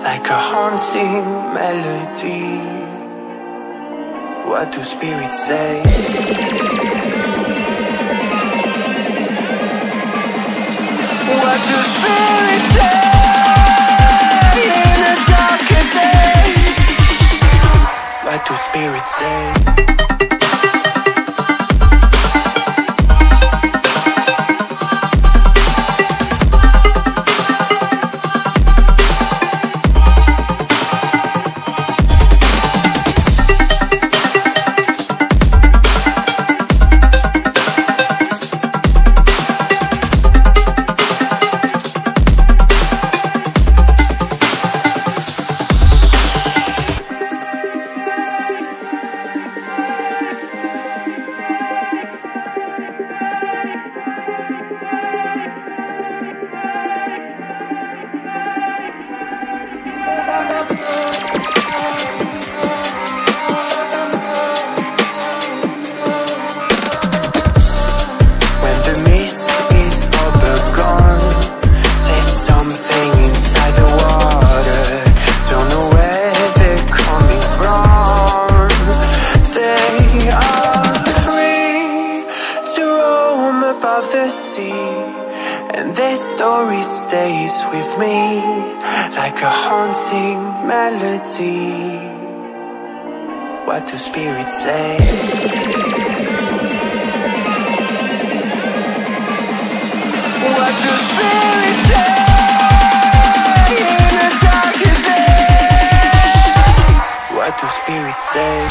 like a haunting melody. What do spirits say? What do spirits say in a darker day? What do spirits say? And their story stays with me like a haunting melody. What do spirits say? What do spirits say in a darker day? What do spirits say?